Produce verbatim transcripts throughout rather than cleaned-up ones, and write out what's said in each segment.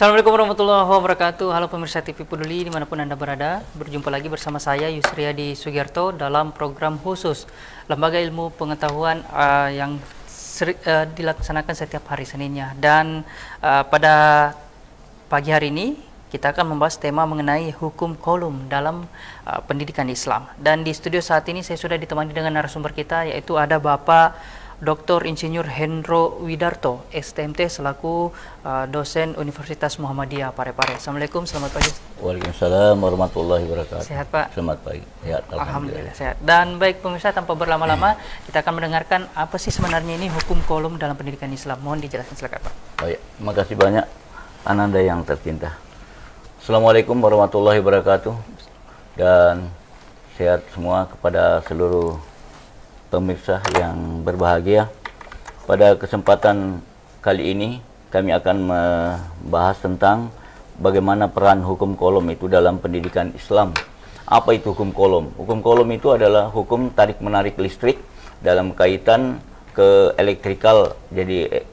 Assalamualaikum warahmatullahi wabarakatuh. Halo pemirsa T V Peduli dimanapun Anda berada. Berjumpa lagi bersama saya Yusriyadi Sugiarto dalam program khusus Lembaga Ilmu Pengetahuan uh, yang seri, uh, dilaksanakan setiap hari Seninnya. Dan uh, pada pagi hari ini kita akan membahas tema mengenai hukum kolum dalam uh, pendidikan Islam. Dan di studio saat ini saya sudah ditemani dengan narasumber kita, yaitu ada Bapak Doktor Insinyur Hendro Widarto, S T M T selaku uh, dosen Universitas Muhammadiyah Parepare. Assalamualaikum, selamat pagi. Waalaikumsalam warahmatullahi wabarakatuh. Sehat Pak? Selamat pagi. Sehat, alhamdulillah. Alhamdulillah sehat. Dan baik pemirsa, tanpa berlama-lama kita akan mendengarkan apa sih sebenarnya ini hukum kolum dalam pendidikan Islam. Mohon dijelaskan, silakan Pak. Baik, terima kasih banyak Ananda yang tercinta. Assalamualaikum warahmatullahi wabarakatuh. Dan sehat semua kepada seluruh pemirsa yang berbahagia. Pada kesempatan kali ini kami akan membahas tentang bagaimana peran hukum kolom itu dalam pendidikan Islam. Apa itu hukum kolom? Hukum kolom itu adalah hukum tarik-menarik listrik dalam kaitan ke elektrikal. Jadi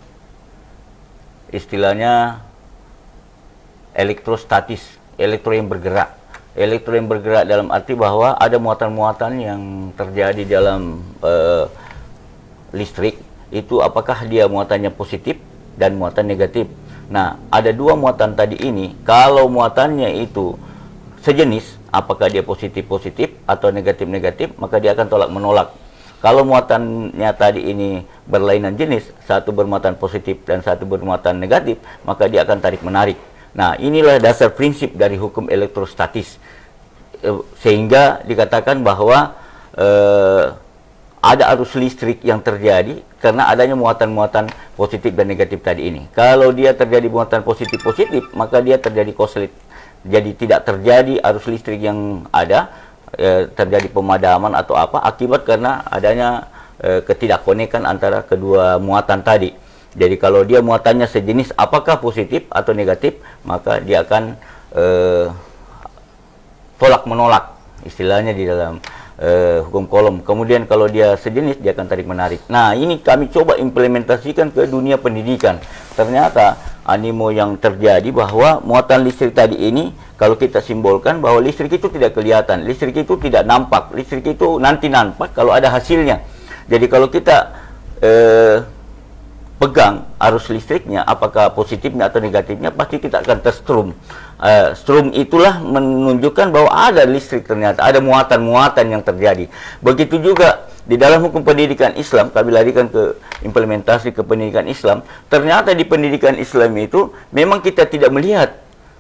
istilahnya elektrostatis, elektro yang bergerak. Elektro yang bergerak dalam arti bahwa ada muatan-muatan yang terjadi dalam uh, listrik itu, apakah dia muatannya positif dan muatan negatif. Nah, ada dua muatan tadi ini. Kalau muatannya itu sejenis, apakah dia positif-positif atau negatif-negatif, maka dia akan tolak menolak. Kalau muatannya tadi ini berlainan jenis, satu bermuatan positif dan satu bermuatan negatif, maka dia akan tarik-menarik. Nah, inilah dasar prinsip dari hukum elektrostatis, sehingga dikatakan bahwa eh, ada arus listrik yang terjadi karena adanya muatan-muatan positif dan negatif tadi ini. Kalau dia terjadi muatan positif-positif, maka dia terjadi korslet. Jadi tidak terjadi arus listrik yang ada, eh, terjadi pemadaman atau apa akibat karena adanya eh, ketidakkonekan antara kedua muatan tadi. Jadi kalau dia muatannya sejenis, apakah positif atau negatif, maka dia akan uh, tolak menolak, istilahnya di dalam uh, hukum kolom. Kemudian kalau dia sejenis, dia akan tarik menarik. Nah, ini kami coba implementasikan ke dunia pendidikan. Ternyata animo yang terjadi bahwa muatan listrik tadi ini, kalau kita simbolkan bahwa listrik itu tidak kelihatan, listrik itu tidak nampak, listrik itu nanti nampak kalau ada hasilnya. Jadi kalau kita uh, pegang arus listriknya, apakah positifnya atau negatifnya, pasti kita akan terstrum. Uh, strum itulah menunjukkan bahwa ada listrik, ternyata ada muatan-muatan yang terjadi. Begitu juga di dalam hukum pendidikan Islam, kami larikan ke implementasi ke pendidikan Islam. Ternyata di pendidikan Islam itu memang kita tidak melihat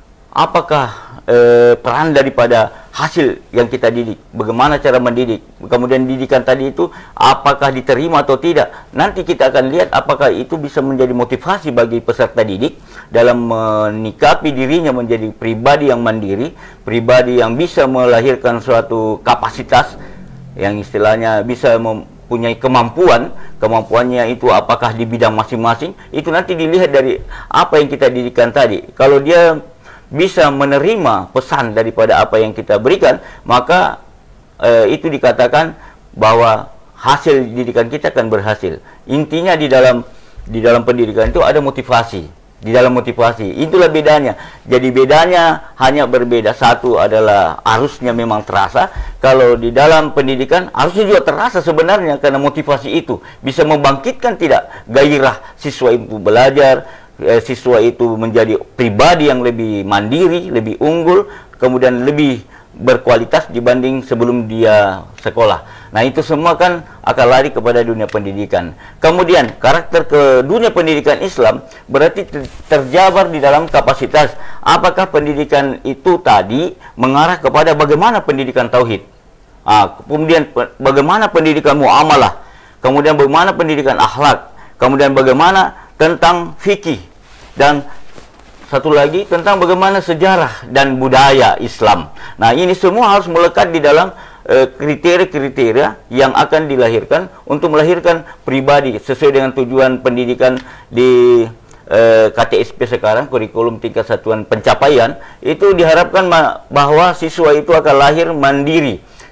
apakah eh, peran daripada hasil yang kita didik, bagaimana cara mendidik, kemudian didikan tadi itu apakah diterima atau tidak. Nanti kita akan lihat apakah itu bisa menjadi motivasi bagi peserta didik dalam menikapi dirinya menjadi pribadi yang mandiri, pribadi yang bisa melahirkan suatu kapasitas yang istilahnya bisa mempunyai kemampuan. Kemampuannya itu apakah di bidang masing-masing, itu nanti dilihat dari apa yang kita didikan tadi. Kalau dia bisa menerima pesan daripada apa yang kita berikan, maka eh, itu dikatakan bahwa hasil didikan kita akan berhasil. Intinya di dalam di dalam pendidikan itu ada motivasi. Di dalam motivasi itulah bedanya. Jadi bedanya hanya berbeda. Satu adalah arusnya memang terasa. Kalau di dalam pendidikan arusnya juga terasa sebenarnya, karena motivasi itu bisa membangkitkan tidak gairah siswa itu belajar. Siswa itu menjadi pribadi yang lebih mandiri, lebih unggul, kemudian lebih berkualitas dibanding sebelum dia sekolah. Nah, itu semua kan akan lari kepada dunia pendidikan. Kemudian karakter ke dunia pendidikan Islam berarti terjabar di dalam kapasitas. Apakah pendidikan itu tadi mengarah kepada bagaimana pendidikan tauhid, ah, kemudian bagaimana pendidikan muamalah, kemudian bagaimana pendidikan akhlak, kemudian bagaimana tentang fikih, dan satu lagi tentang bagaimana sejarah dan budaya Islam. Nah, ini semua harus melekat di dalam kriteria-kriteria uh, yang akan dilahirkan untuk melahirkan pribadi sesuai dengan tujuan pendidikan di uh, K T S P sekarang, kurikulum tingkat satuan pencapaian. Itu diharapkan bahwa siswa itu akan lahir mandiri.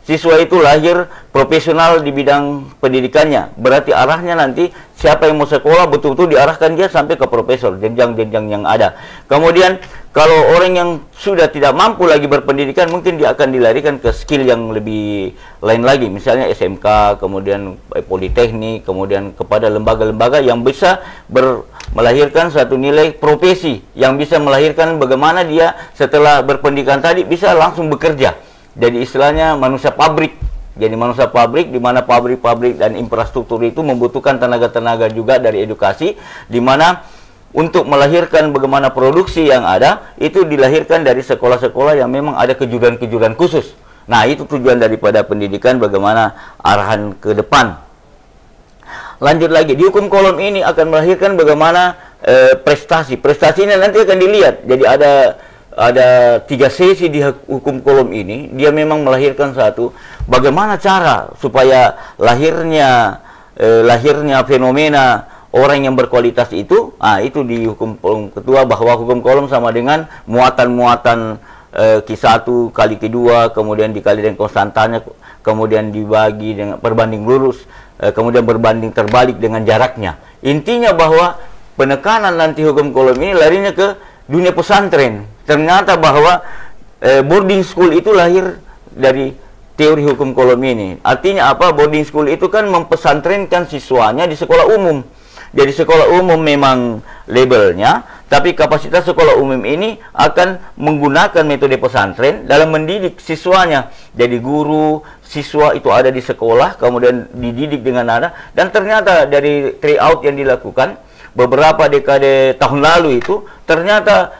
siswa itu lahir profesional di bidang pendidikannya. Berarti arahnya nanti siapa yang mau sekolah betul-betul diarahkan dia sampai ke profesor, jenjang-jenjang yang ada. Kemudian kalau orang yang sudah tidak mampu lagi berpendidikan, mungkin dia akan dilarikan ke skill yang lebih lain lagi, misalnya S M K, kemudian politeknik, kemudian kepada lembaga-lembaga yang bisa ber melahirkan satu nilai profesi, yang bisa melahirkan bagaimana dia setelah berpendidikan tadi bisa langsung bekerja. Jadi istilahnya manusia pabrik. Jadi manusia pabrik, di mana pabrik-pabrik dan infrastruktur itu membutuhkan tenaga-tenaga juga dari edukasi, di mana untuk melahirkan bagaimana produksi yang ada, itu dilahirkan dari sekolah-sekolah yang memang ada kejuruan-kejuruan khusus. Nah, itu tujuan daripada pendidikan, bagaimana arahan ke depan. Lanjut lagi, di hukum kolom ini akan melahirkan bagaimana eh, prestasi. Prestasinya nanti akan dilihat. Jadi ada ada tiga sesi di hukum kolom ini. Dia memang melahirkan satu, bagaimana cara supaya lahirnya eh, lahirnya fenomena orang yang berkualitas itu. Ah, itu di hukum kolom kedua, bahwa hukum kolom sama dengan muatan-muatan eh, Q satu kali Q dua, kemudian dikali dengan konstantanya, kemudian dibagi dengan perbanding lurus, eh, kemudian berbanding terbalik dengan jaraknya. Intinya bahwa penekanan nanti hukum kolom ini larinya ke dunia pesantren. Ternyata bahwa eh, boarding school itu lahir dari teori hukum kolom ini. Artinya apa? Boarding school itu kan mempesantrenkan siswanya di sekolah umum. Jadi sekolah umum memang labelnya, tapi kapasitas sekolah umum ini akan menggunakan metode pesantren dalam mendidik siswanya. Jadi guru, siswa itu ada di sekolah, kemudian dididik dengan nada. Dan ternyata dari tryout yang dilakukan beberapa dekade tahun lalu itu, ternyata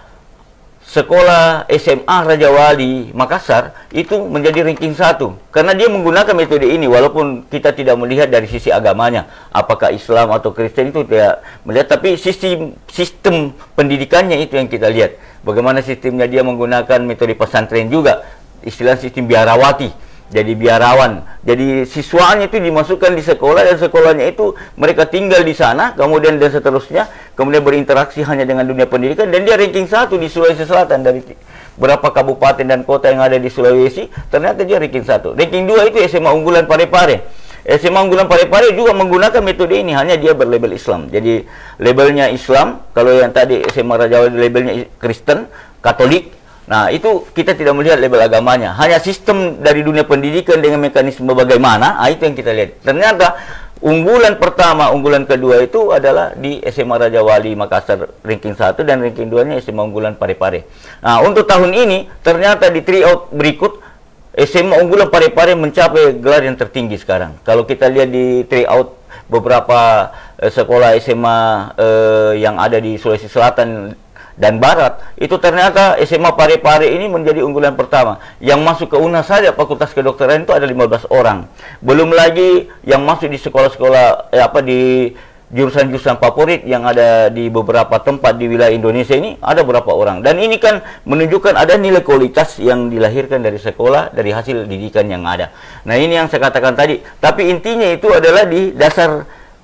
sekolah S M A Raja Wali Makassar itu menjadi ranking satu karena dia menggunakan metode ini, walaupun kita tidak melihat dari sisi agamanya apakah Islam atau Kristen, itu tidak melihat, tapi sistem sistem pendidikannya itu yang kita lihat, bagaimana sistemnya dia menggunakan metode pesantren juga, istilah sistem biarawati. Jadi biarawan, jadi siswanya itu dimasukkan di sekolah, dan sekolahnya itu mereka tinggal di sana, kemudian dan seterusnya, kemudian berinteraksi hanya dengan dunia pendidikan, dan dia ranking satu di Sulawesi Selatan. Dari berapa kabupaten dan kota yang ada di Sulawesi, ternyata dia ranking satu. Ranking dua itu S M A Unggulan Parepare. S M A Unggulan Parepare juga menggunakan metode ini, hanya dia berlabel Islam. Jadi labelnya Islam, kalau yang tadi S M A Raja Wali labelnya Kristen, Katolik. Nah, itu kita tidak melihat label agamanya, hanya sistem dari dunia pendidikan dengan mekanisme bagaimana. Ah, itu yang kita lihat. Ternyata unggulan pertama, unggulan kedua itu adalah di S M A Raja Wali Makassar ranking satu, dan ranking dua nya S M A Unggulan Parepare. Nah, untuk tahun ini ternyata di tryout berikut S M A Unggulan Parepare mencapai gelar yang tertinggi sekarang. Kalau kita lihat di tryout beberapa eh, sekolah S M A eh, yang ada di Sulawesi Selatan dan Barat, itu ternyata S M A Parepare ini menjadi unggulan pertama. Yang masuk ke U N A S saja, Fakultas Kedokteran, itu ada lima belas orang. Belum lagi yang masuk di sekolah-sekolah eh, apa di jurusan-jurusan favorit yang ada di beberapa tempat di wilayah Indonesia ini, ada berapa orang. Dan ini kan menunjukkan ada nilai kualitas yang dilahirkan dari sekolah, dari hasil didikan yang ada. Nah, ini yang saya katakan tadi. Tapi intinya itu adalah di dasar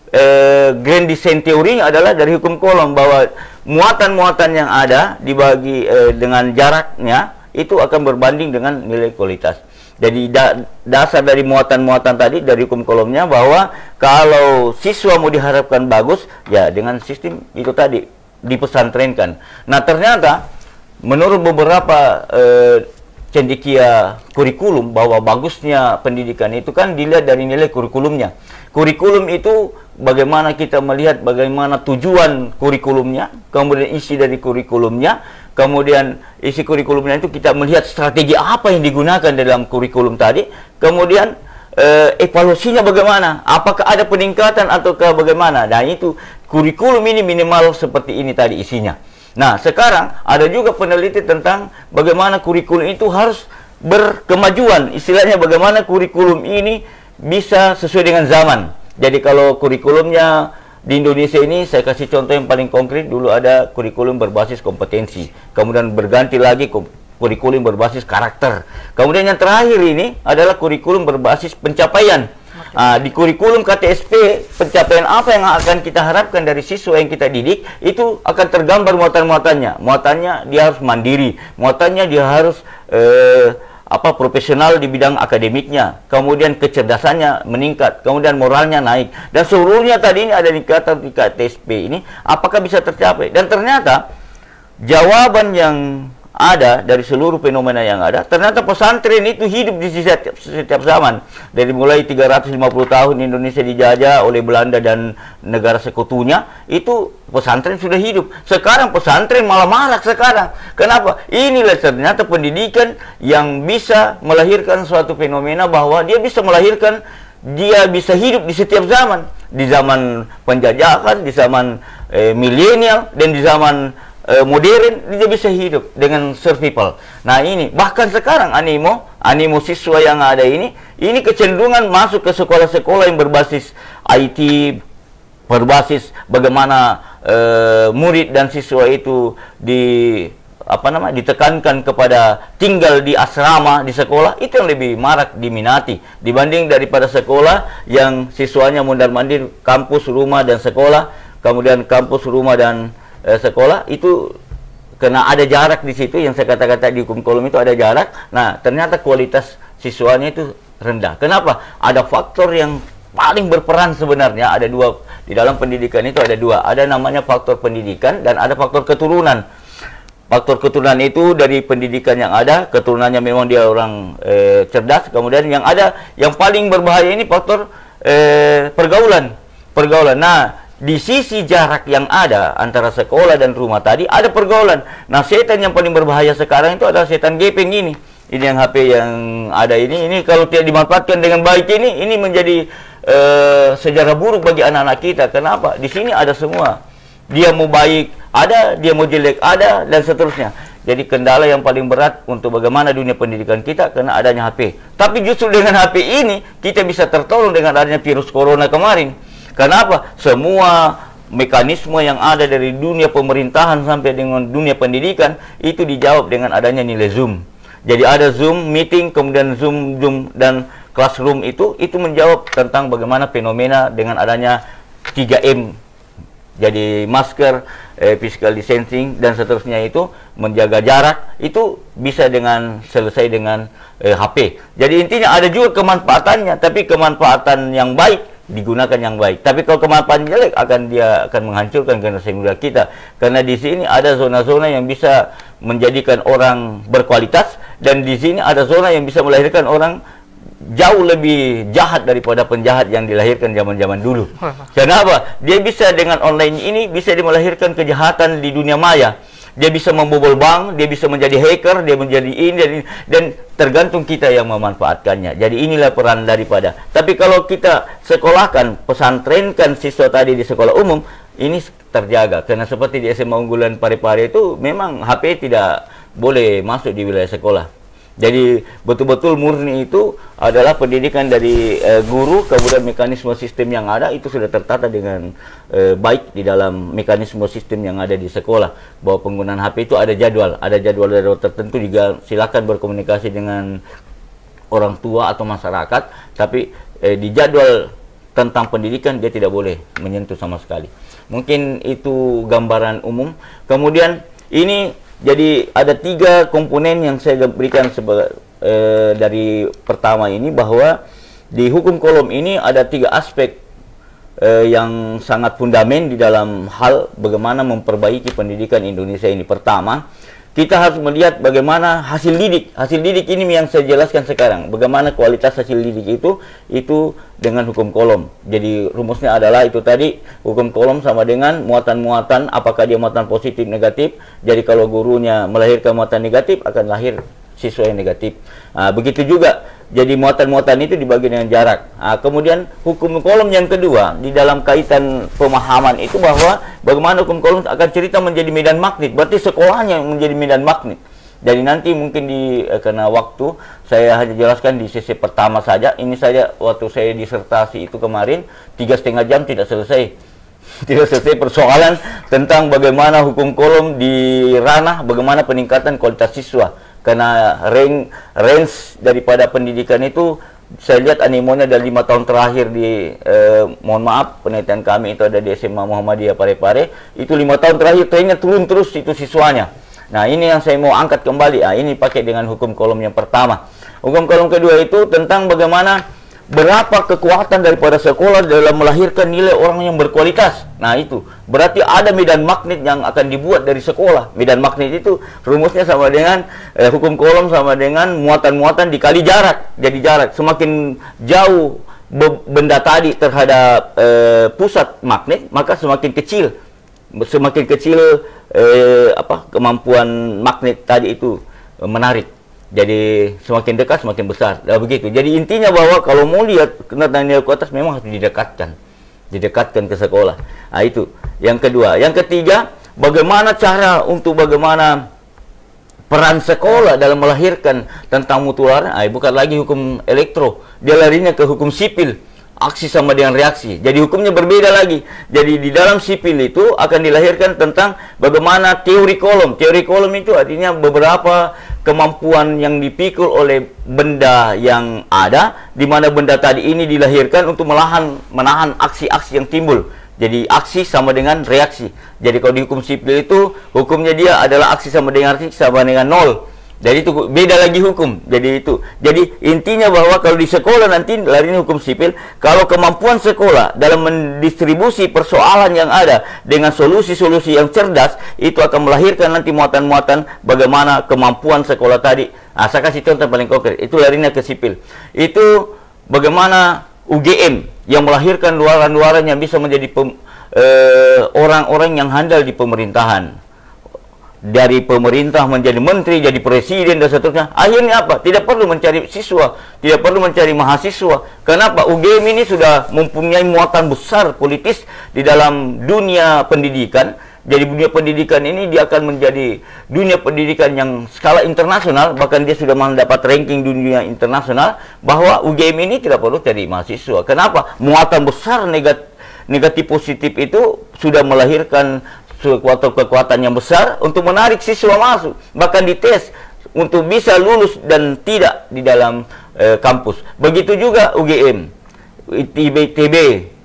eh, grand design teorinya adalah dari hukum kolom, bahwa muatan-muatan yang ada dibagi eh, dengan jaraknya itu akan berbanding dengan nilai kualitas. Jadi da dasar dari muatan-muatan tadi dari hukum kolomnya, bahwa kalau siswa mau diharapkan bagus, ya dengan sistem itu tadi dipesantrenkan. Nah, ternyata menurut beberapa eh, cendekia kurikulum, bahwa bagusnya pendidikan itu kan dilihat dari nilai kurikulumnya. Kurikulum itu bagaimana kita melihat bagaimana tujuan kurikulumnya, kemudian isi dari kurikulumnya, kemudian isi kurikulumnya itu kita melihat strategi apa yang digunakan dalam kurikulum tadi, kemudian eh, evaluasinya bagaimana, apakah ada peningkatan ataukah bagaimana. Nah, itu kurikulum ini minimal seperti ini tadi isinya. Nah, sekarang ada juga peneliti tentang bagaimana kurikulum itu harus berkemajuan, istilahnya bagaimana kurikulum ini bisa sesuai dengan zaman. Jadi kalau kurikulumnya di Indonesia ini, saya kasih contoh yang paling konkret, dulu ada kurikulum berbasis kompetensi, kemudian berganti lagi kurikulum berbasis karakter, kemudian yang terakhir ini adalah kurikulum berbasis pencapaian. Nah, di kurikulum K T S P, pencapaian apa yang akan kita harapkan dari siswa yang kita didik, itu akan tergambar muatan-muatannya. Muatannya dia harus mandiri, muatannya dia harus eh, apa profesional di bidang akademiknya, kemudian kecerdasannya meningkat, kemudian moralnya naik, dan seluruhnya tadi ini ada indikator tingkat T S P ini apakah bisa tercapai. Dan ternyata jawaban yang ada dari seluruh fenomena yang ada, ternyata pesantren itu hidup di setiap, setiap zaman. Dari mulai tiga ratus lima puluh tahun Indonesia dijajah oleh Belanda dan negara sekutunya, itu pesantren sudah hidup. Sekarang pesantren malah marak sekarang. Kenapa? Inilah ternyata pendidikan yang bisa melahirkan suatu fenomena bahwa dia bisa melahirkan, dia bisa hidup di setiap zaman. Di zaman penjajahan, di zaman eh, milenial, dan di zaman modern, dia bisa hidup dengan survival. Nah ini, bahkan sekarang animo, animo siswa yang ada ini, ini kecenderungan masuk ke sekolah-sekolah yang berbasis I T, berbasis bagaimana uh, murid dan siswa itu di apa namanya ditekankan kepada tinggal di asrama di sekolah, itu yang lebih marak diminati dibanding daripada sekolah yang siswanya mondar-mandir kampus, rumah dan sekolah, kemudian kampus, rumah dan Eh, sekolah itu karena ada jarak di situ, yang saya kata-kata di hukum kolom itu ada jarak. Nah, ternyata kualitas siswanya itu rendah. Kenapa? Ada faktor yang paling berperan sebenarnya, ada dua di dalam pendidikan itu, ada dua. Ada namanya faktor pendidikan dan ada faktor keturunan. Faktor keturunan itu dari pendidikan yang ada, keturunannya memang dia orang eh, cerdas. Kemudian yang ada, yang paling berbahaya ini faktor eh, pergaulan. Pergaulan. Nah, di sisi jarak yang ada antara sekolah dan rumah tadi ada pergaulan. Nah, setan yang paling berbahaya sekarang itu adalah setan gepeng ini. Ini yang H P yang ada ini. Ini kalau tidak dimanfaatkan dengan baik ini, ini menjadi uh, sejarah buruk bagi anak-anak kita. Kenapa? Di sini ada semua. Dia mau baik ada, dia mau jelek ada, dan seterusnya. Jadi kendala yang paling berat untuk bagaimana dunia pendidikan kita karena adanya H P. Tapi justru dengan H P ini kita bisa tertolong dengan adanya virus corona kemarin. Kenapa? Semua mekanisme yang ada dari dunia pemerintahan sampai dengan dunia pendidikan itu dijawab dengan adanya nilai Zoom. Jadi ada Zoom meeting, kemudian Zoom, Zoom dan classroom itu itu menjawab tentang bagaimana fenomena dengan adanya tiga M. Jadi masker, eh, physical distancing dan seterusnya itu menjaga jarak itu bisa dengan selesai dengan eh, H P. Jadi intinya ada juga kemanfaatannya, tapi kemanfaatan yang baik digunakan yang baik. Tapi kalau kemanfaatan jelek akan dia akan menghancurkan generasi muda kita. Karena di sini ada zona-zona yang bisa menjadikan orang berkualitas, dan di sini ada zona yang bisa melahirkan orang jauh lebih jahat daripada penjahat yang dilahirkan zaman-zaman dulu. Kenapa? Dia bisa dengan online ini bisa dia melahirkan kejahatan di dunia maya. Dia bisa membobol bank, dia bisa menjadi hacker, dia menjadi ini dan, ini, dan tergantung kita yang memanfaatkannya. Jadi inilah peran daripada. Tapi kalau kita sekolahkan, pesantrenkan siswa tadi di sekolah umum, ini terjaga. Karena seperti di S M A Unggulan Parepare itu memang H P tidak boleh masuk di wilayah sekolah. Jadi betul-betul murni itu adalah pendidikan dari uh, guru, kemudian mekanisme sistem yang ada itu sudah tertata dengan uh, baik di dalam mekanisme sistem yang ada di sekolah. Bahwa penggunaan H P itu ada jadwal, ada jadwal-jadwal tertentu, juga silakan berkomunikasi dengan orang tua atau masyarakat, tapi uh, di jadwal tentang pendidikan dia tidak boleh menyentuh sama sekali. Mungkin itu gambaran umum. Kemudian ini jadi ada tiga komponen yang saya berikan sebagai eh, dari pertama ini, bahwa di hukum kolom ini ada tiga aspek eh, yang sangat fundamen di dalam hal bagaimana memperbaiki pendidikan Indonesia ini. Pertama, kita harus melihat bagaimana hasil didik. Hasil didik ini yang saya jelaskan sekarang. Bagaimana kualitas hasil didik itu, itu dengan hukum kolom. Jadi rumusnya adalah itu tadi, hukum kolom sama dengan muatan-muatan, apakah dia muatan positif, negatif. Jadi kalau gurunya melahirkan muatan negatif, akan lahir siswa yang negatif. Nah, begitu juga. Jadi muatan-muatan itu dibagi dengan jarak. Nah, kemudian hukum kolom yang kedua, di dalam kaitan pemahaman itu, bahwa bagaimana hukum kolom akan cerita menjadi medan magnet. Berarti sekolahnya menjadi medan magnet. Jadi nanti mungkin di eh, karena waktu saya hanya jelaskan di sesi pertama saja. Ini saja waktu saya disertasi itu kemarin tiga setengah jam tidak selesai. Tidak selesai persoalan tentang bagaimana hukum kolom di ranah bagaimana peningkatan kualitas siswa. Karena range, range daripada pendidikan itu saya lihat animonya dari lima tahun terakhir di eh, mohon maaf penelitian kami itu ada di S M A Muhammadiyah Parepare, itu lima tahun terakhir trennya turun terus itu siswanya. Nah ini yang saya mau angkat kembali. Nah, ini pakai dengan hukum kolom yang pertama. Hukum kolom kedua itu tentang bagaimana berapa kekuatan daripada sekolah dalam melahirkan nilai orang yang berkualitas. Nah itu berarti ada medan magnet yang akan dibuat dari sekolah. Medan magnet itu rumusnya sama dengan eh, hukum kolom sama dengan muatan-muatan dikali jarak. Jadi jarak semakin jauh benda tadi terhadap eh, pusat magnet, maka semakin kecil semakin kecil eh, apa kemampuan magnet tadi itu eh, menarik. Jadi semakin dekat semakin besar. Nah, begitu. Jadi intinya bahwa kalau mau lihat tentang nilai kualitas memang harus didekatkan. Didekatkan ke sekolah. Nah, itu. Yang kedua. Yang ketiga, bagaimana cara untuk bagaimana peran sekolah dalam melahirkan tentang mutu waran. Nah, bukan lagi hukum elektro. Dia larinya ke hukum sipil. Aksi sama dengan reaksi. Jadi hukumnya berbeda lagi. Jadi di dalam sipil itu akan dilahirkan tentang bagaimana teori kolom. Teori kolom itu artinya beberapa kemampuan yang dipikul oleh benda yang ada, di mana benda tadi ini dilahirkan untuk melahan, menahan aksi-aksi yang timbul. Jadi aksi sama dengan reaksi. Jadi kalau di hukum sipil itu hukumnya dia adalah aksi sama dengan reaksi sama dengan nol. Jadi itu beda lagi hukum. Jadi itu. Jadi intinya bahwa kalau di sekolah nanti larinya hukum sipil, kalau kemampuan sekolah dalam mendistribusi persoalan yang ada dengan solusi-solusi yang cerdas, itu akan melahirkan nanti muatan-muatan bagaimana kemampuan sekolah tadi. Nah, saya kasih contoh paling konkret. Itu larinya ke sipil. Itu bagaimana U G M yang melahirkan luaran-luaran yang bisa menjadi orang-orang eh, yang handal di pemerintahan. Dari pemerintah menjadi menteri, jadi presiden dan seterusnya. Akhirnya apa? Tidak perlu mencari siswa, tidak perlu mencari mahasiswa. Kenapa? U G M ini sudah mempunyai muatan besar politis di dalam dunia pendidikan. Jadi dunia pendidikan ini dia akan menjadi dunia pendidikan yang skala internasional, bahkan dia sudah mendapat ranking dunia internasional bahwa U G M ini tidak perlu cari mahasiswa. Kenapa? Muatan besar negatif, negatif positif itu sudah melahirkan kekuatan-kekuatan yang besar untuk menarik siswa masuk, bahkan dites untuk bisa lulus dan tidak di dalam e, kampus. Begitu juga U G M, I T B,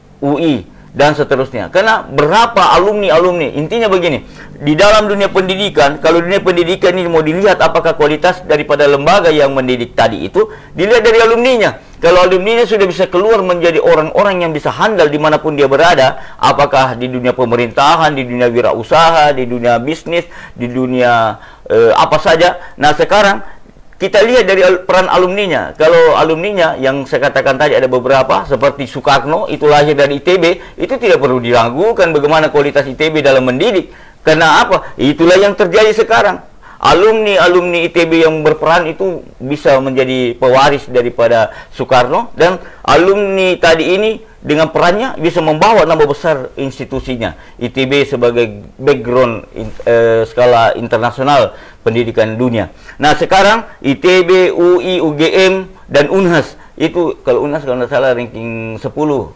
U I dan seterusnya. Karena berapa alumni-alumni? Intinya begini, di dalam dunia pendidikan, kalau dunia pendidikan ini mau dilihat apakah kualitas daripada lembaga yang mendidik tadi itu, dilihat dari alumninya. Kalau alumninya sudah bisa keluar menjadi orang-orang yang bisa handal dimanapun dia berada, apakah di dunia pemerintahan, di dunia wirausaha, di dunia bisnis, di dunia eh, apa saja. Nah sekarang kita lihat dari peran alumninya. Kalau alumninya yang saya katakan tadi ada beberapa, seperti Soekarno, itu lahir dari I T B, itu tidak perlu diragukan bagaimana kualitas I T B dalam mendidik. Karena apa? Itulah yang terjadi sekarang. Alumni-alumni I T B yang berperan itu bisa menjadi pewaris daripada Soekarno, dan alumni tadi ini dengan perannya bisa membawa nama besar institusinya. I T B sebagai background in, eh, skala internasional pendidikan dunia. Nah sekarang I T B, U I, U G M dan Unhas itu, kalau Unhas kalau tidak salah ranking sepuluh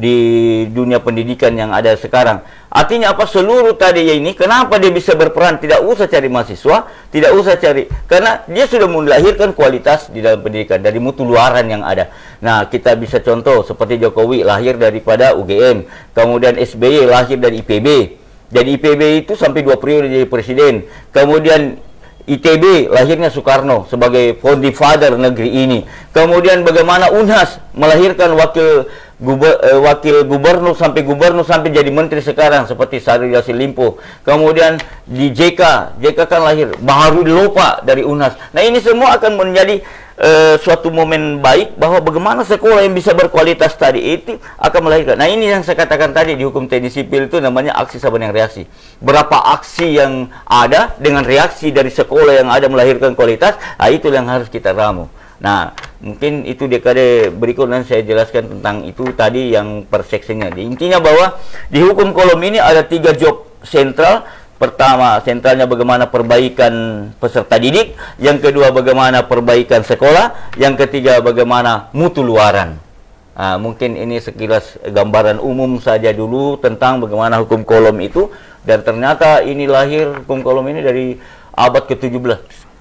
di dunia pendidikan yang ada sekarang. Artinya apa? Seluruh tadi ini, kenapa dia bisa berperan? Tidak usah cari mahasiswa, tidak usah cari, karena dia sudah melahirkan kualitas di dalam pendidikan dari mutu luaran yang ada. Nah, kita bisa contoh seperti Jokowi lahir daripada U G M, kemudian S B Y lahir dari I P B. Jadi I P B itu sampai dua periode jadi presiden. Kemudian I T B lahirnya Soekarno sebagai founding father negeri ini. Kemudian bagaimana Unhas melahirkan wakil Guber, eh, wakil gubernur sampai gubernur sampai jadi menteri sekarang seperti Syahrul Yassin Limpo. Kemudian di J K, J K kan lahir Baharudin Lopa dari Unhas. Nah ini semua akan menjadi eh, suatu momen baik bahwa bagaimana sekolah yang bisa berkualitas tadi itu akan melahirkan. Nah ini yang saya katakan tadi di hukum teknis sipil itu namanya aksi sama dengan reaksi. Berapa aksi yang ada dengan reaksi dari sekolah yang ada melahirkan kualitas, nah itu yang harus kita ramu. Nah, mungkin itu dekade berikut nanti saya jelaskan tentang itu tadi yang per seksinya. Intinya bahwa di hukum kolom ini ada tiga job sentral. Pertama, sentralnya bagaimana perbaikan peserta didik. Yang kedua, bagaimana perbaikan sekolah. Yang ketiga, bagaimana mutu luaran. Nah, mungkin ini sekilas gambaran umum saja dulu tentang bagaimana hukum kolom itu. Dan ternyata ini lahir, hukum kolom ini dari abad ke tujuh belas.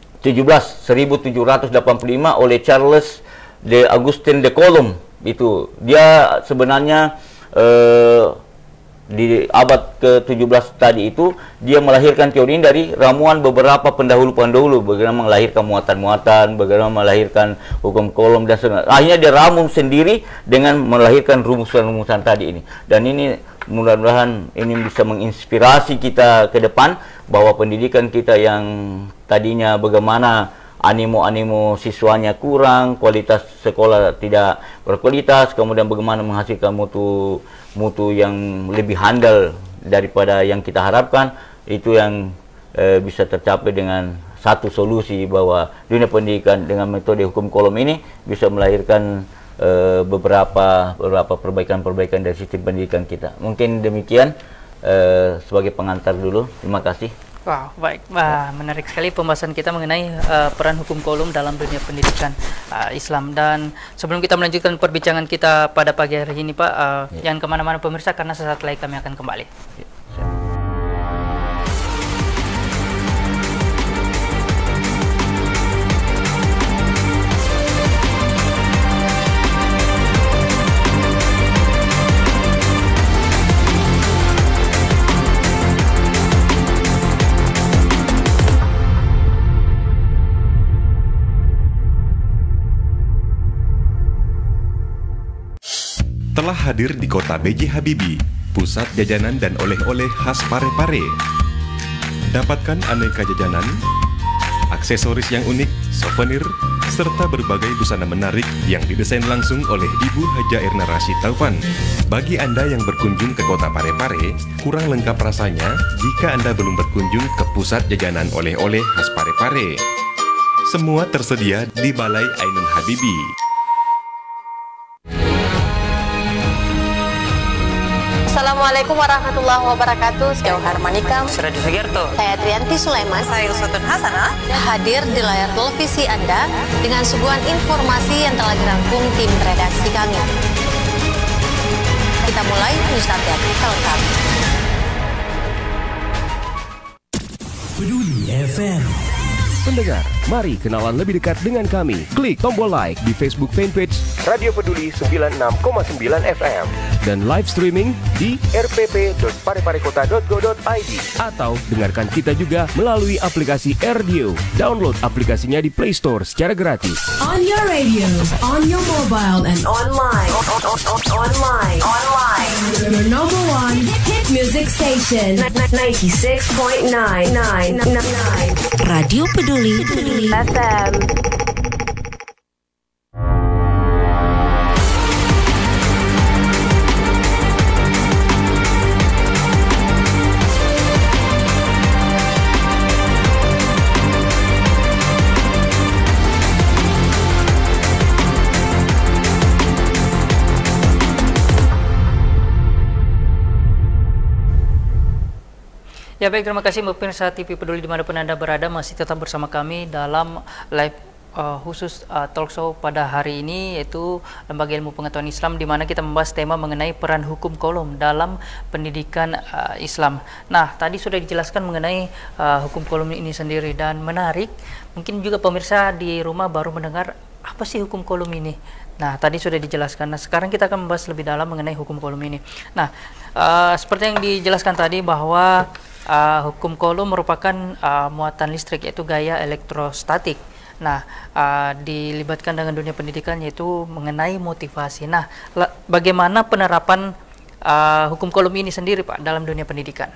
seribu tujuh ratus delapan puluh lima oleh Charles de Augustin de Colomb. Itu dia sebenarnya eh, di abad ke tujuh belas tadi itu dia melahirkan teori ini dari ramuan beberapa pendahulu-pendahulu, bagaimana melahirkan muatan-muatan, bagaimana melahirkan hukum kolom dan sebagainya. Akhirnya dia ramu sendiri dengan melahirkan rumusan-rumusan tadi ini. Dan ini mudah-mudahan ini bisa menginspirasi kita ke depan bahwa pendidikan kita yang tadinya bagaimana animo-animo siswanya kurang, kualitas sekolah tidak berkualitas, kemudian bagaimana menghasilkan mutu mutu yang lebih handal daripada yang kita harapkan, itu yang e, bisa tercapai dengan satu solusi bahwa dunia pendidikan dengan metode hukum kolom ini bisa melahirkan e, beberapa beberapa perbaikan-perbaikan dari sistem pendidikan kita. Mungkin demikian e, sebagai pengantar dulu. Terima kasih. Wow, baik. Wah, menarik sekali pembahasan kita mengenai uh, peran hukum kolom dalam dunia pendidikan uh, Islam. Dan sebelum kita melanjutkan perbincangan kita pada pagi hari ini, Pak, uh, ya. jangan kemana-mana pemirsa, karena sesaat lagi kami akan kembali. Ya. Telah hadir di kota B J Habibie, pusat jajanan dan oleh-oleh khas Parepare. Dapatkan aneka jajanan, aksesoris yang unik, souvenir, serta berbagai busana menarik yang didesain langsung oleh Ibu Haja Erna Rashid Taufan. Bagi Anda yang berkunjung ke kota Parepare, kurang lengkap rasanya jika Anda belum berkunjung ke pusat jajanan oleh-oleh khas Parepare. Semua tersedia di Balai Ainun Habibie. Assalamualaikum warahmatullahi wabarakatuh. Saya Harmanikam, Saya di Sugiarto. saya Trianti Sulaiman, Saya Uswatun Hasanah. hadir di layar televisi Anda dengan suguhan informasi yang telah dirangkum tim redaksi kami. Kita mulai news update selengkap. Peduli F M. Pendengar, mari kenalan lebih dekat dengan kami. Klik tombol like di Facebook fanpage Radio Peduli sembilan puluh enam koma sembilan F M dan live streaming di r p p dot pareparekota dot go dot i d atau dengarkan kita juga melalui aplikasi Radio. Download aplikasinya di Play Store secara gratis. On your radio, on your mobile, and Online. On, on, on, online. Online. your number one hit music station. ninety-six point nine nine nine. Radio Peduli, Peduli F M. Ya baik, terima kasih pemirsa T V Peduli dimanapun Anda berada, masih tetap bersama kami dalam live uh, khusus uh, talk show pada hari ini, yaitu Lembaga Ilmu Pengetahuan Islam, di mana kita membahas tema mengenai peran hukum kolom dalam pendidikan uh, Islam. Nah, tadi sudah dijelaskan mengenai uh, hukum kolom ini sendiri, dan menarik, mungkin juga pemirsa di rumah baru mendengar apa sih hukum kolom ini. Nah, tadi sudah dijelaskan. Nah, sekarang kita akan membahas lebih dalam mengenai hukum kolom ini. Nah, uh, seperti yang dijelaskan tadi bahwa Uh, hukum kolom merupakan uh, muatan listrik, yaitu gaya elektrostatik. Nah, uh, dilibatkan dengan dunia pendidikan, yaitu mengenai motivasi. Nah, bagaimana penerapan uh, hukum kolom ini sendiri, Pak, dalam dunia pendidikan?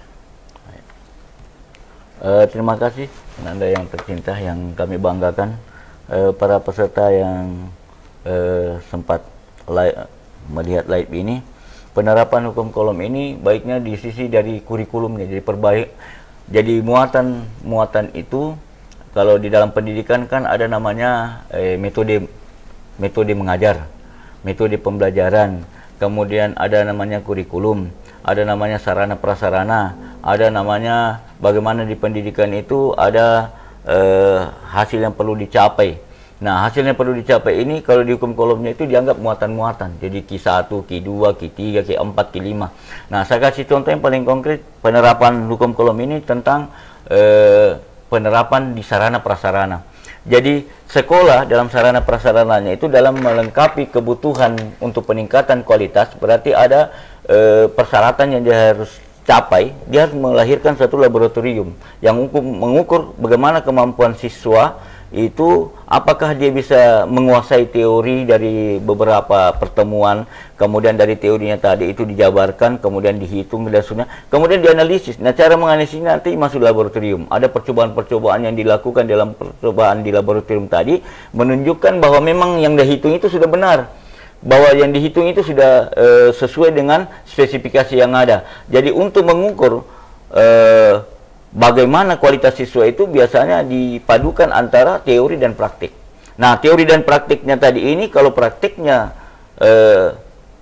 Uh, terima kasih Anda yang tercinta, yang kami banggakan, uh, para peserta yang uh, sempat live, melihat live ini. Penerapan hukum kolom ini baiknya di sisi dari kurikulumnya, jadi perbaik, jadi muatan muatan itu kalau di dalam pendidikan kan ada namanya eh, metode metode mengajar, metode pembelajaran, kemudian ada namanya kurikulum, ada namanya sarana prasarana, ada namanya bagaimana di pendidikan itu ada eh, hasil yang perlu dicapai. Nah, hasilnya perlu dicapai ini kalau di hukum kolomnya itu dianggap muatan-muatan. Jadi Q satu, Q dua, Q tiga, Q empat, Q lima. Nah, saya kasih contoh yang paling konkret penerapan hukum kolom ini tentang eh, penerapan di sarana prasarana. Jadi sekolah dalam sarana prasarananya itu dalam melengkapi kebutuhan untuk peningkatan kualitas, berarti ada e, persyaratan yang dia harus capai. Dia harus melahirkan satu laboratorium yang mengukur, mengukur bagaimana kemampuan siswa itu, apakah dia bisa menguasai teori dari beberapa pertemuan, kemudian dari teorinya tadi itu dijabarkan, kemudian dihitung dan sebagainya, kemudian dianalisis. Nah, cara menganalisis nanti masuk laboratorium. Ada percobaan-percobaan yang dilakukan dalam percobaan di laboratorium tadi menunjukkan bahwa memang yang dihitung itu sudah benar, bahwa yang dihitung itu sudah e, sesuai dengan spesifikasi yang ada. Jadi untuk mengukur e, bagaimana kualitas siswa itu biasanya dipadukan antara teori dan praktik. Nah, teori dan praktiknya tadi ini, kalau praktiknya eh,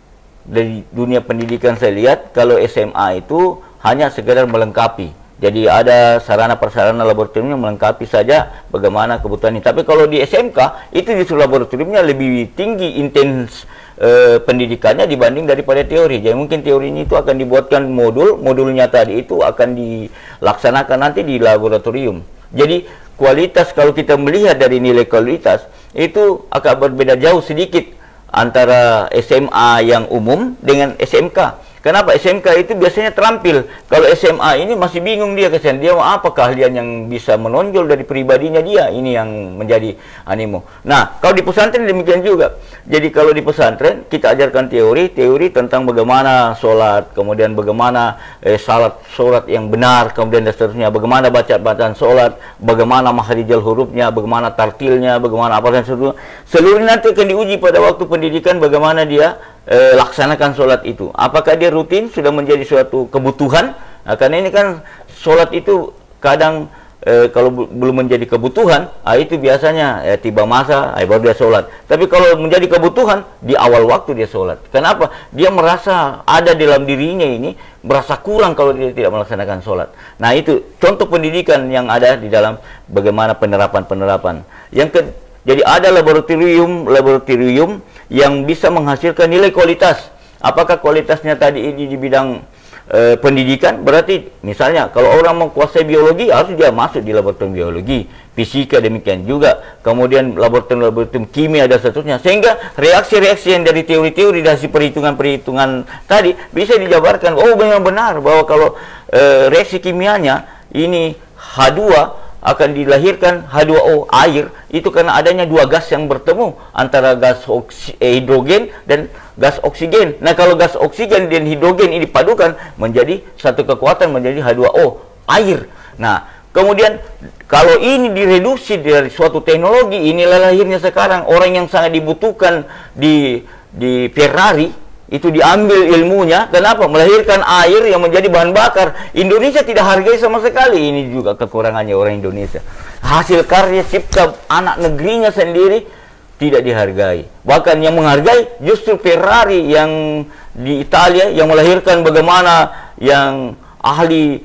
dari dunia pendidikan saya lihat, kalau S M A itu hanya sekedar melengkapi. Jadi ada sarana prasarana laboratoriumnya melengkapi saja bagaimana kebutuhan ini. Tapi kalau di S M K itu justru laboratoriumnya lebih tinggi intens e, pendidikannya dibanding daripada teori. Jadi mungkin teori ini itu akan dibuatkan modul, modulnya tadi itu akan dilaksanakan nanti di laboratorium. Jadi kualitas, kalau kita melihat dari nilai kualitas itu akan berbeda jauh sedikit antara S M A yang umum dengan S M K. Kenapa? S M K itu biasanya terampil. Kalau S M A ini masih bingung dia, kesian. Dia mau apa keahlian yang bisa menonjol dari pribadinya dia. Ini yang menjadi animo. Nah, kalau di pesantren demikian juga. Jadi kalau di pesantren kita ajarkan teori, teori tentang bagaimana sholat, kemudian bagaimana eh, salat sholat yang benar, kemudian dan seterusnya, bagaimana baca bacaan sholat, bagaimana makharijal hurufnya, bagaimana tartilnya, bagaimana apa dan seterusnya. Seluruhnya nanti akan diuji pada waktu pendidikan bagaimana dia Eh, laksanakan sholat itu. Apakah dia rutin, sudah menjadi suatu kebutuhan? Nah, karena ini kan sholat itu kadang eh, kalau belum menjadi kebutuhan, ah, itu biasanya eh, tiba masa, ah, baru dia sholat. Tapi kalau menjadi kebutuhan, di awal waktu dia sholat. Kenapa? Dia merasa ada dalam dirinya ini, merasa kurang kalau dia tidak melaksanakan sholat. Nah, itu contoh pendidikan yang ada di dalam bagaimana penerapan-penerapan. Yang ke Jadi ada laboratorium, laboratorium yang bisa menghasilkan nilai kualitas. Apakah kualitasnya tadi ini di bidang e, pendidikan? Berarti misalnya kalau orang mau kuasai biologi, harus dia masuk di laboratorium biologi. Fisika demikian juga. Kemudian laboratorium-laboratorium kimia dan seterusnya. Sehingga reaksi-reaksi yang dari teori-teori dari perhitungan-perhitungan tadi bisa dijabarkan. Oh, benar-benar bahwa kalau e, reaksi kimianya ini H dua akan dilahirkan H dua O, air, itu karena adanya dua gas yang bertemu antara gas oksi, eh, hidrogen dan gas oksigen. Nah, kalau gas oksigen dan hidrogen ini dipadukan menjadi satu kekuatan, menjadi H dua O, air. Nah, kemudian kalau ini direduksi dari suatu teknologi, inilah lahirnya sekarang orang yang sangat dibutuhkan di di Ferrari. Itu diambil ilmunya. Kenapa? Melahirkan air yang menjadi bahan bakar. Indonesia tidak hargai sama sekali. Ini juga kekurangannya orang Indonesia. Hasil karya cipta anak negerinya sendiri tidak dihargai. Bahkan yang menghargai justru Ferrari yang di Italia, yang melahirkan bagaimana yang ahli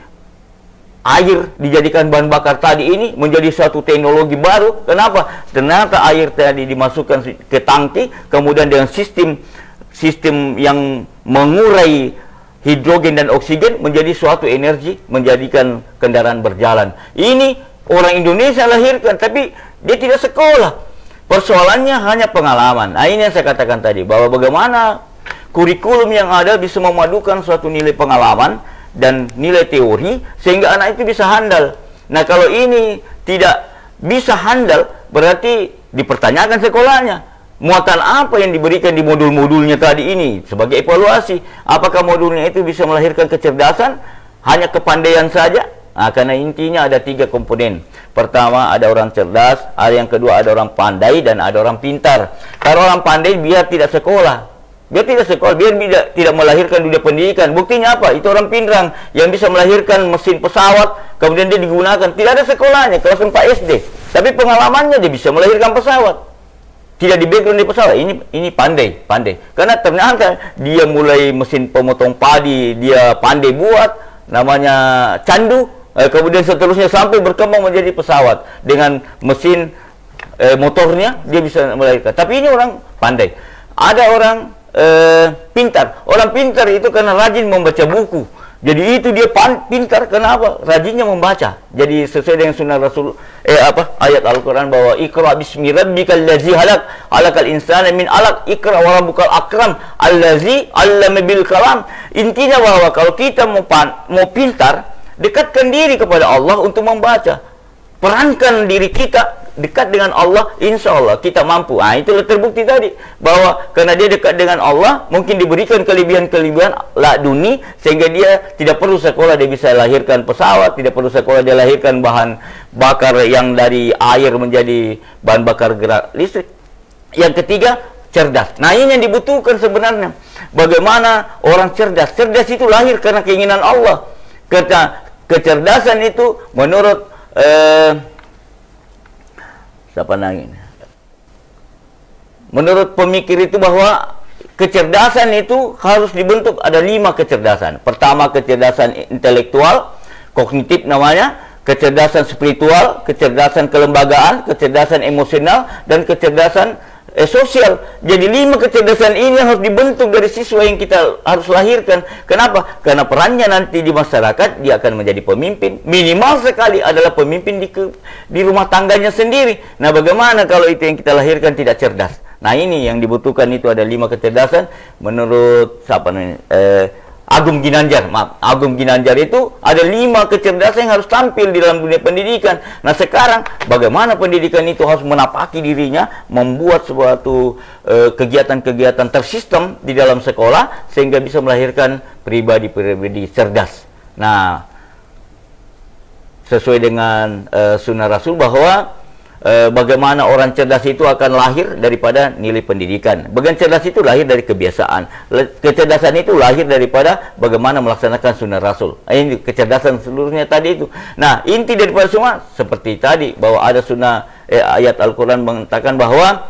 air dijadikan bahan bakar tadi ini menjadi satu teknologi baru. Kenapa? Ternyata air tadi dimasukkan ke tangki, kemudian dengan sistem sistem yang mengurai hidrogen dan oksigen menjadi suatu energi, menjadikan kendaraan berjalan. Ini orang Indonesia lahirkan, tapi dia tidak sekolah. Persoalannya hanya pengalaman. Nah, ini yang saya katakan tadi, bahwa bagaimana kurikulum yang ada bisa memadukan suatu nilai pengalaman dan nilai teori, sehingga anak itu bisa handal. Nah, kalau ini tidak bisa handal, berarti dipertanyakan sekolahnya. Muatan apa yang diberikan di modul-modulnya tadi ini sebagai evaluasi? Apakah modulnya itu bisa melahirkan kecerdasan? Hanya kepandaian saja? Nah, karena intinya ada tiga komponen. Pertama, ada orang cerdas. Ada yang kedua, ada orang pandai. Dan ada orang pintar. Kalau orang pandai, biar tidak sekolah. Biar tidak sekolah, biar tidak, tidak melahirkan dunia pendidikan. Buktinya apa? Itu orang pinrang yang bisa melahirkan mesin pesawat, kemudian dia digunakan. Tidak ada sekolahnya, kelas empat S D. Tapi pengalamannya dia bisa melahirkan pesawat. Tidak di background di pesawat, ini ini pandai, pandai. Karena ternyata dia mulai mesin pemotong padi, dia pandai buat, namanya candu, eh, kemudian seterusnya sampai berkembang menjadi pesawat dengan mesin eh, motornya dia bisa melahirkan. Tapi ini orang pandai. Ada orang eh, pintar. Orang pintar itu karena rajin membaca buku. Jadi itu dia pintar, kenapa? Rajinnya membaca. Jadi sesuai dengan sunnah Rasul, eh apa? Ayat Al-Quran bahwa Iqra bismi rabbikal ladzi halaq, khalaqal insana min alaq, Iqra wa rabbukal akram, allazi 'allama bil kalam. Intinya bahwa kalau kita mau pan, mau pintar, dekatkan diri kepada Allah untuk membaca. Perankan diri kita dekat dengan Allah, insya Allah kita mampu. Nah, itulah terbukti tadi bahwa karena dia dekat dengan Allah, mungkin diberikan kelebihan-kelebihan laduni sehingga dia tidak perlu sekolah, dia bisa lahirkan pesawat, tidak perlu sekolah, dia lahirkan bahan bakar yang dari air menjadi bahan bakar gerak listrik. Yang ketiga, cerdas. Nah, ini yang dibutuhkan sebenarnya. Bagaimana orang cerdas? Cerdas itu lahir karena keinginan Allah. Karena kecerdasan itu menurut eh, siapa nangin? Menurut pemikir itu bahwa kecerdasan itu harus dibentuk ada lima kecerdasan. Pertama, kecerdasan intelektual, kognitif namanya, kecerdasan spiritual, kecerdasan kelembagaan, kecerdasan emosional, dan kecerdasan eh, sosial. Jadi lima kecerdasan ini harus dibentuk dari siswa yang kita harus lahirkan. Kenapa? Karena perannya nanti di masyarakat, dia akan menjadi pemimpin. Minimal sekali adalah pemimpin di, ke, di rumah tangganya sendiri. Nah, bagaimana kalau itu yang kita lahirkan tidak cerdas? Nah, ini yang dibutuhkan, itu ada lima kecerdasan menurut siapa namanya? Eh, Agung Ginanjar, maaf, Agung Ginanjar itu ada lima kecerdasan yang harus tampil di dalam dunia pendidikan. Nah, sekarang bagaimana pendidikan itu harus menapaki dirinya, membuat suatu kegiatan-kegiatan uh, tersistem di dalam sekolah sehingga bisa melahirkan pribadi-pribadi cerdas. Nah, sesuai dengan uh, sunnah Rasul bahwa Uh, bagaimana orang cerdas itu akan lahir daripada nilai pendidikan. Bagian cerdas itu lahir dari kebiasaan. Le kecerdasan itu lahir daripada bagaimana melaksanakan sunnah Rasul. Ini kecerdasan seluruhnya tadi itu. Nah, inti daripada semua seperti tadi bahwa ada sunnah eh, ayat Al-Quran mengatakan bahwa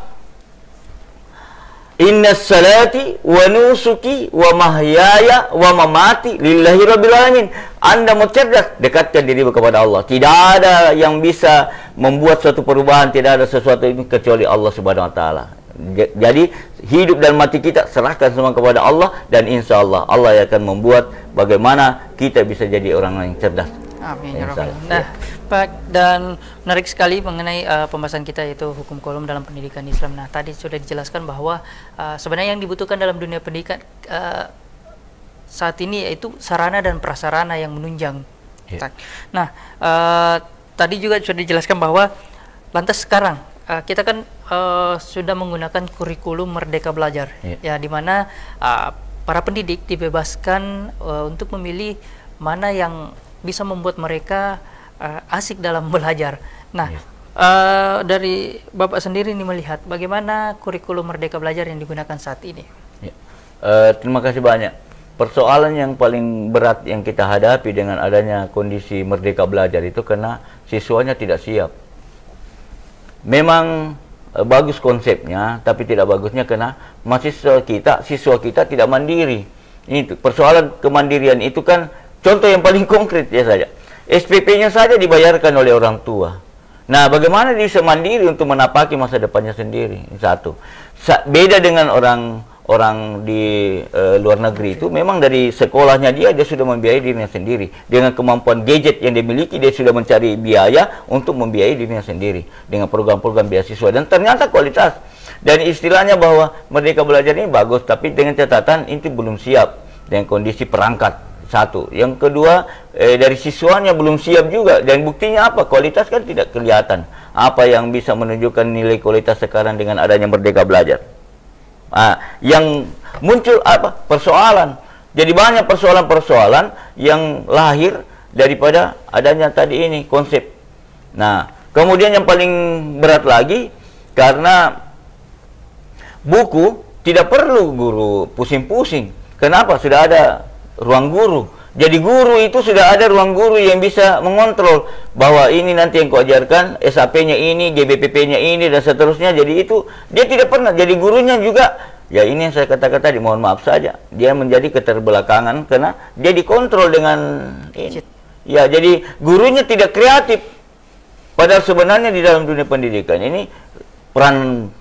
inna salati wa nusuki wa mahyaya wa mamati lillahi rabbil alamin. Anda mau cerdas, dekatkan diri kepada Allah. Tidak ada yang bisa membuat suatu perubahan, tidak ada sesuatu ini kecuali Allah Subhanahu wa taala. Jadi hidup dan mati kita serahkan semua kepada Allah, dan insya Allah Allah yang akan membuat bagaimana kita bisa jadi orang yang cerdas. Amin ya Rabbal. Nah, Pak, dan menarik sekali mengenai uh, pembahasan kita, yaitu hukum kolom dalam pendidikan Islam. Nah, tadi sudah dijelaskan bahwa uh, sebenarnya yang dibutuhkan dalam dunia pendidikan uh, saat ini yaitu sarana dan prasarana yang menunjang. Yeah. Nah, uh, tadi juga sudah dijelaskan bahwa lantas sekarang uh, kita kan uh, sudah menggunakan kurikulum Merdeka Belajar, yeah. ya, di mana uh, para pendidik dibebaskan uh, untuk memilih mana yang bisa membuat mereka uh, asik dalam belajar. Nah, yeah. uh, dari Bapak sendiri ini melihat bagaimana kurikulum Merdeka Belajar yang digunakan saat ini? Yeah. Uh, terima kasih banyak. Persoalan yang paling berat yang kita hadapi dengan adanya kondisi Merdeka Belajar itu karena siswanya tidak siap. Memang uh, bagus konsepnya, tapi tidak bagusnya karena mahasiswa kita, siswa kita tidak mandiri. Itu persoalan kemandirian itu kan. Contoh yang paling konkret ya saja, S P P-nya saja dibayarkan oleh orang tua. Nah, bagaimana dia bisa mandiri untuk menapaki masa depannya sendiri? Satu, Sa beda dengan orang orang di uh, luar negeri itu, memang dari sekolahnya dia dia sudah membiayai dirinya sendiri. Dengan kemampuan gadget yang dimiliki, dia sudah mencari biaya untuk membiayai dirinya sendiri dengan program-program beasiswa, dan ternyata kualitas. Dan istilahnya bahwa Merdeka Belajar ini bagus, tapi dengan catatan itu belum siap dengan kondisi perangkat. Satu, yang kedua eh, dari siswanya belum siap juga, dan buktinya apa? Kualitas kan tidak kelihatan. Apa yang bisa menunjukkan nilai kualitas sekarang dengan adanya Merdeka Belajar? Ah, yang muncul apa? Persoalan. Jadi banyak persoalan-persoalan yang lahir daripada adanya tadi ini konsep. Nah, kemudian yang paling berat lagi karena buku tidak perlu guru pusing-pusing. Kenapa? Sudah ada ruang guru. Jadi guru itu sudah ada ruang guru yang bisa mengontrol bahwa ini nanti yang kau ajarkan, S H P-nya ini, G B P P-nya ini, dan seterusnya. Jadi itu dia tidak pernah. Jadi gurunya juga, ya ini yang saya katakan tadi, mohon maaf saja, dia menjadi keterbelakangan karena dia dikontrol dengan ini. Ya, jadi gurunya tidak kreatif. Padahal sebenarnya di dalam dunia pendidikan ini peran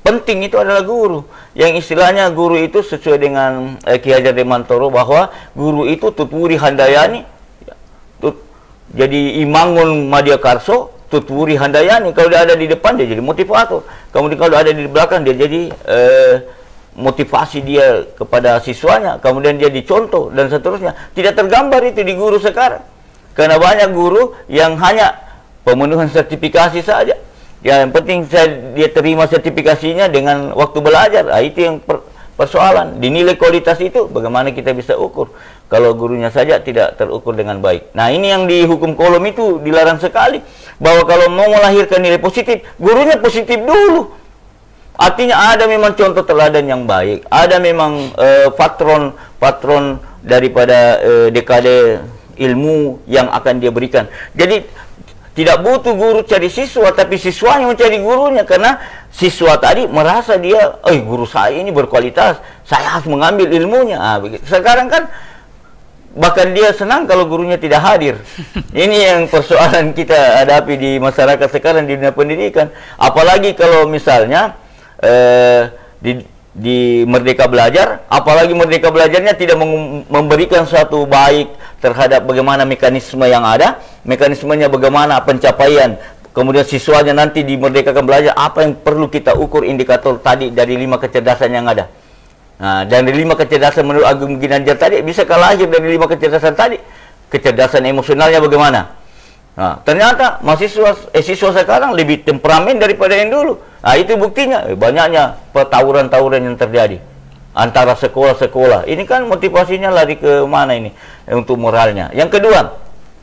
penting itu adalah guru. Yang istilahnya guru itu sesuai dengan eh, Ki Hajar Dewantara bahwa guru itu tuturi handayani, tut, jadi Imangun Madya Karso, tuturi handayani. Kalau dia ada di depan dia jadi motivator. Kemudian kalau ada di belakang dia jadi eh, motivasi dia kepada siswanya. Kemudian dia dicontoh dan seterusnya. Tidak tergambar itu di guru sekarang. Karena banyak guru yang hanya pemenuhan sertifikasi saja. Ya, yang penting saya, dia terima sertifikasinya dengan waktu belajar. Nah, itu yang per, persoalan. Dinilai kualitas itu, bagaimana kita bisa ukur. Kalau gurunya saja tidak terukur dengan baik. Nah, ini yang di hukum kolom itu dilarang sekali. Bahwa kalau mau melahirkan nilai positif, gurunya positif dulu. Artinya ada memang contoh teladan yang baik. Ada memang uh, patron, patron daripada uh, dekade ilmu yang akan dia berikan. Jadi, tidak butuh guru cari siswa, tapi siswanya mencari gurunya. Karena siswa tadi merasa dia, eh guru saya ini berkualitas, saya harus mengambil ilmunya. Nah, begitu. Sekarang kan, bahkan dia senang kalau gurunya tidak hadir. Ini yang persoalan kita hadapi di masyarakat sekarang di dunia pendidikan. Apalagi kalau misalnya, eh, di, di Merdeka Belajar, apalagi Merdeka Belajarnya tidak memberikan suatu baik terhadap bagaimana mekanisme yang ada, mekanismenya bagaimana pencapaian, kemudian siswanya nanti di Merdeka Belajar, apa yang perlu kita ukur indikator tadi dari lima kecerdasan yang ada. Nah, dari lima kecerdasan menurut Agung Ginanjar tadi, bisa lahir dari lima kecerdasan tadi, kecerdasan emosionalnya bagaimana. Nah, ternyata mahasiswa, eh, siswa sekarang lebih temperamen daripada yang dulu. Nah, itu buktinya, eh, banyaknya tawuran-tawuran yang terjadi antara sekolah-sekolah. Ini kan motivasinya lari ke mana ini eh, untuk moralnya. Yang kedua,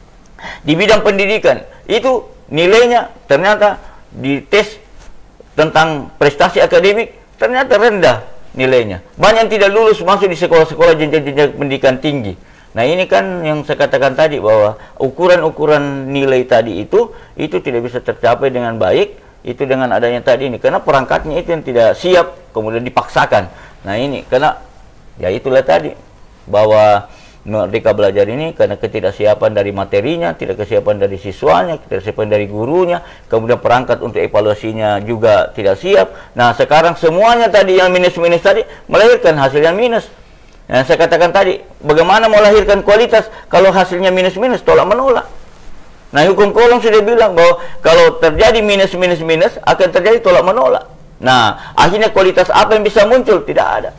di bidang pendidikan itu nilainya ternyata di tes tentang prestasi akademik ternyata rendah nilainya. Banyak yang tidak lulus masuk di sekolah-sekolah jenjang-jenjang pendidikan tinggi. Nah, ini kan yang saya katakan tadi bahwa ukuran-ukuran nilai tadi itu itu tidak bisa tercapai dengan baik itu dengan adanya tadi ini, karena perangkatnya itu yang tidak siap kemudian dipaksakan. Nah, ini karena ya itulah tadi bahwa Merdeka Belajar ini karena ketidaksiapan dari materinya, tidak kesiapan dari siswanya, ketidaksiapan dari gurunya, kemudian perangkat untuk evaluasinya juga tidak siap. Nah, sekarang semuanya tadi yang minus-minus tadi melahirkan hasil yang minus. Nah, saya katakan tadi, bagaimana melahirkan kualitas kalau hasilnya minus-minus, tolak menolak. Nah, hukum kolom sudah bilang bahwa kalau terjadi minus-minus-minus akan terjadi tolak menolak. Nah, akhirnya kualitas apa yang bisa muncul? Tidak ada.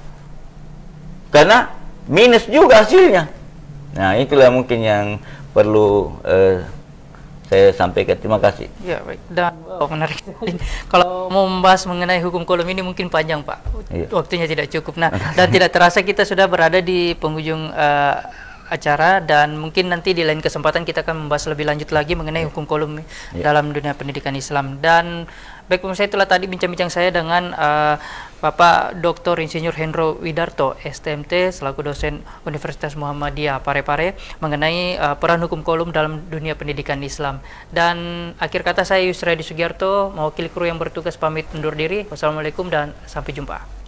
Karena minus juga hasilnya. Nah, itulah mungkin yang perlu uh, saya sampaikan. Terima kasih. Ya, baik. Dan wow, menarik sekali. Kalau mau membahas mengenai hukum kolom ini mungkin panjang, Pak. Iya. Waktunya tidak cukup. Nah, dan tidak terasa kita sudah berada di penghujung uh, acara, dan mungkin nanti di lain kesempatan kita akan membahas lebih lanjut lagi mengenai hukum kolom yeah. dalam dunia pendidikan Islam. Dan baik pemirsa, itulah tadi bincang-bincang saya dengan uh, Bapak Doktor Insinyur Hendro Widarto, S T M T, selaku dosen Universitas Muhammadiyah Parepare, mengenai uh, peran hukum kolom dalam dunia pendidikan Islam. Dan akhir kata saya Yusriadi Sugiarto, mewakili kru yang bertugas pamit undur diri. Wassalamualaikum dan sampai jumpa.